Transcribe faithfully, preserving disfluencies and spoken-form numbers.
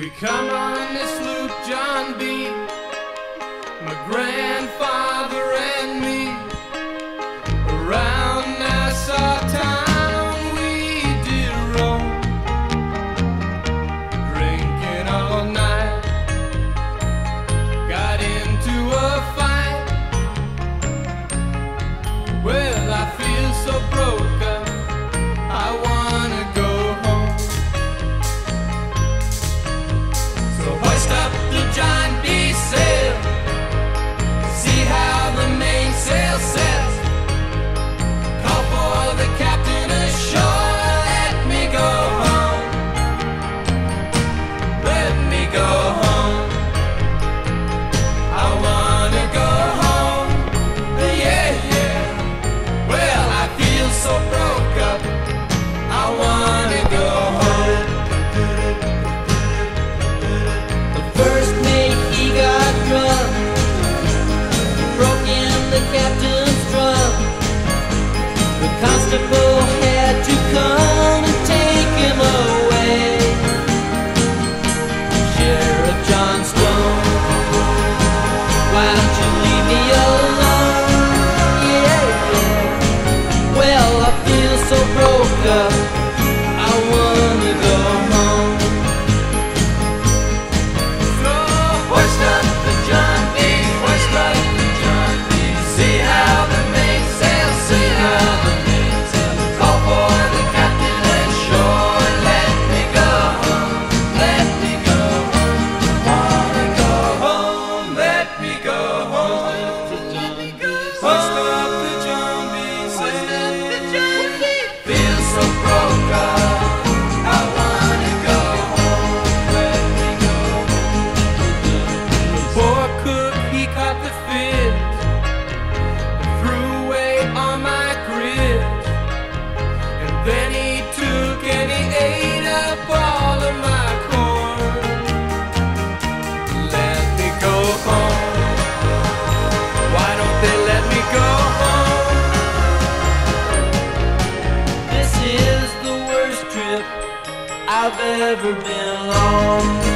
We come on this loop, John B., my grandfather and me. Around Nassau town we did roam, drinking all night. Got into a fight. Well, I feel so broke up, I wanna go home. So hoist up the John B. sail, see how the mainsail sets. Call for the captain ashore, let me go home, let me go home. I wanna go home, yeah, yeah. Well, I feel so broke up, I wanna go home. The first mate, he got drunk, broke in the captain's drum. The constable had to come and take him away. Sheriff John Stone, why don't you leave me alone? Yeah, yeah. Well, I feel so broke up, I wanna go home. So hoist up the John B., hoist up the John B. See how the mainsail, see how the mainsail. Call for the captain ashore, let me go home, let me go home. Wanna go home, let me go home. Hoist up the John B., hoist up the John B. Feel so broke up, I wanna go home, let me go home. The poor cook, he caught the fit, threw away all my grits, and then he took and he ate up all of my corn. Let me go home, why don't they let me go home? This is the worst trip I've ever been on.